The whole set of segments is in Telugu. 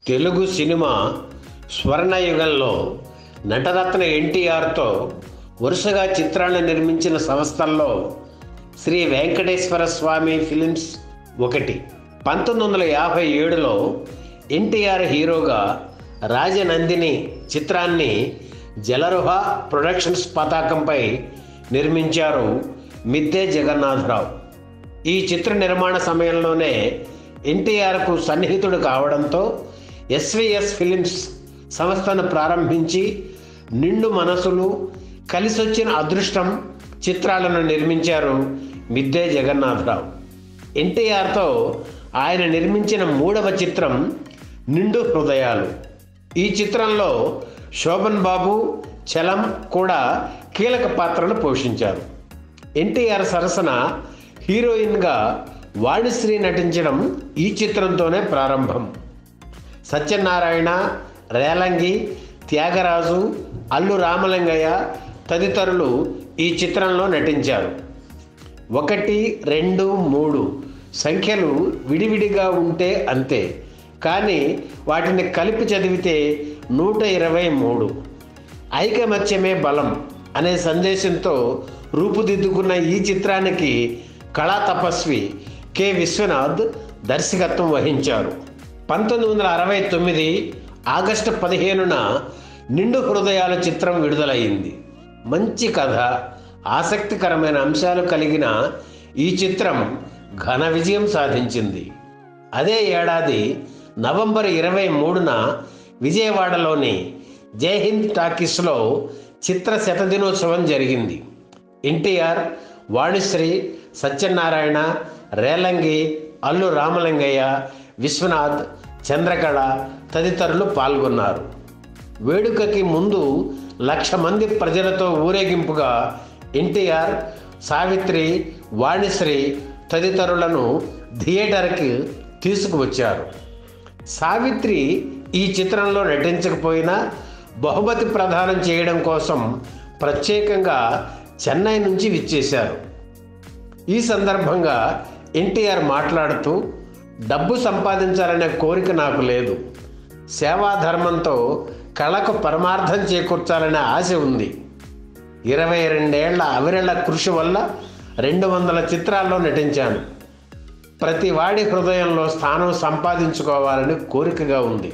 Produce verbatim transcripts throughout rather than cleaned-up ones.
తెలుగు సినిమా స్వర్ణయుగంలో నటరత్న ఎన్టీఆర్తో వరుసగా చిత్రాలను నిర్మించిన సంస్థల్లో శ్రీ వెంకటేశ్వర స్వామి ఫిలిమ్స్ ఒకటి. పంతొమ్మిది వందల యాభై ఏడులో ఎన్టీఆర్ హీరోగా రాజనందిని చిత్రాన్ని జలరుహ ప్రొడక్షన్స్ పతాకంపై నిర్మించారు మిద్దె జగన్నాథరావు. ఈ చిత్ర నిర్మాణ సమయంలోనే ఎన్టీఆర్కు సన్నిహితుడు కావడంతో ఎస్విఎస్ ఫిలిమ్స్ సంస్థను ప్రారంభించి నిండు మనసులు, కలిసొచ్చిన అదృష్టం చిత్రాలను నిర్మించారు మిద్దె జగన్నాథరావు. ఎన్టీఆర్తో ఆయన నిర్మించిన మూడవ చిత్రం నిండు హృదయాలు. ఈ చిత్రంలో శోభన్ బాబు, చలం కూడా కీలక పాత్రలు పోషించారు. ఎన్టీఆర్ సరసన హీరోయిన్గా వాణిశ్రీ నటించడం ఈ చిత్రంతోనే ప్రారంభం. సత్యనారాయణ, రేలంగి, త్యాగరాజు, అల్లు రామలింగయ్య తదితరులు ఈ చిత్రంలో నటించారు. ఒకటి, రెండు, మూడు సంఖ్యలు విడివిడిగా ఉంటే అంతే, కానీ వాటిని కలిపి చదివితే నూట ఇరవై మూడు. ఐకమత్యమే బలం అనే సందేశంతో రూపుదిద్దుకున్న ఈ చిత్రానికి కళా తపస్వి కె విశ్వనాథ్ దర్శకత్వం వహించారు. పంతొమ్మిది వందల అరవై తొమ్మిది ఆగస్టు పదిహేనున నిండు హృదయాల చిత్రం విడుదలయ్యింది. మంచి కథ, ఆసక్తికరమైన అంశాలు కలిగిన ఈ చిత్రం ఘన విజయం సాధించింది. అదే ఏడాది నవంబర్ ఇరవై మూడున విజయవాడలోని జైహింద్ టాకీస్లో చిత్ర శతదినోత్సవం జరిగింది. ఎన్టీఆర్, వాణిశ్రీ, సత్యనారాయణ, రేలంగి, అల్లు రామలింగయ్య, విశ్వనాథ్, చంద్రకళ తదితరులు పాల్గొన్నారు. వేడుకకి ముందు లక్ష మంది ప్రజలతో ఊరేగింపుగా ఎన్టీఆర్, సావిత్రి, వాణిశ్రీ తదితరులను థియేటర్కి తీసుకువచ్చారు. సావిత్రి ఈ చిత్రంలో నటించకపోయినా బహుమతి ప్రదానం చేయడం కోసం ప్రత్యేకంగా చెన్నై నుంచి విచ్చేశారు. ఈ సందర్భంగా ఎన్టీఆర్ మాట్లాడుతూ, డబ్బు సంపాదించాలనే కోరిక నాకు లేదు, సేవాధర్మంతో కళకు పరమార్థం చేకూర్చాలనే ఆశ ఉంది. ఇరవై రెండేళ్ల అవిరళ కృషి వల్ల రెండు వందల చిత్రాల్లో నటించాను. ప్రతి వాడి హృదయంలో స్థానం సంపాదించుకోవాలని కోరికగా ఉంది.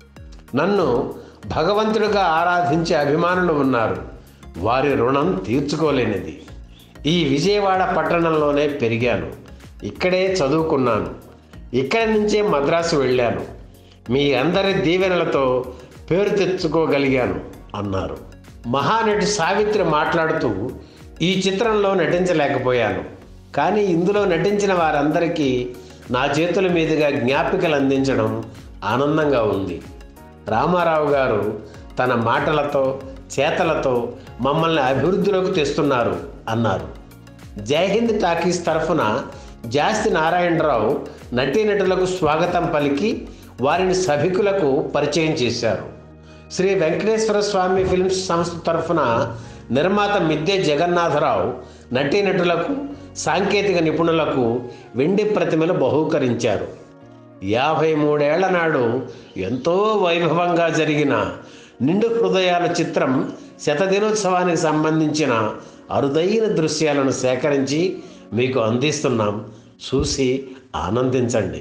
నన్ను భగవంతుడిగా ఆరాధించే అభిమానులు ఉన్నారు, వారి రుణం తీర్చుకోలేనిది. ఈ విజయవాడ పట్టణంలోనే పెరిగాను, ఇక్కడే చదువుకున్నాను, ఇక్కడి నుంచే మద్రాసు వెళ్ళాను. మీ అందరి దీవెనలతో పేరు తెచ్చుకోగలిగాను అన్నారు. మహానటి సావిత్రి మాట్లాడుతూ, ఈ చిత్రంలో నటించలేకపోయాను, కానీ ఇందులో నటించిన వారందరికీ నా చేతుల మీదుగా జ్ఞాపికలు అందించడం ఆనందంగా ఉంది. రామారావు గారు తన మాటలతో, చేతలతో మమ్మల్ని అభివృద్ధిలోకి తెస్తున్నారు అన్నారు. జైహింద్ టాకీస్ తరఫున జాస్తి నారాయణరావు నటీనటులకు స్వాగతం పలికి వారిని సభికులకు పరిచయం చేశారు. శ్రీ వెంకటేశ్వర స్వామి ఫిల్మ్స్ సంస్థ తరఫున నిర్మాత మిద్దె జగన్నాథరావు నటీనటులకు, సాంకేతిక నిపుణులకు వెండి ప్రతిమలు బహూకరించారు. యాభై మూడేళ్ల నాడు ఎంతో వైభవంగా జరిగిన నిండు హృదయాల చిత్రం శతదినోత్సవానికి సంబంధించిన అరుదైన దృశ్యాలను సేకరించి మీకు అందిస్తున్నాం. చూసి ఆనందించండి.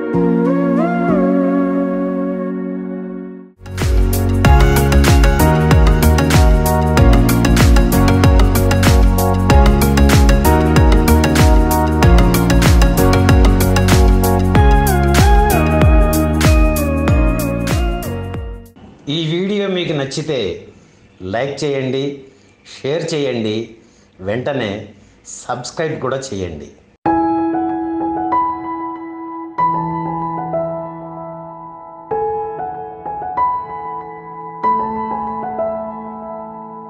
ఈ వీడియో మీకు నచ్చితే లైక్ చేయండి, షేర్ చేయండి, వెంటనే సబ్స్క్రైబ్ కూడా చేయండి.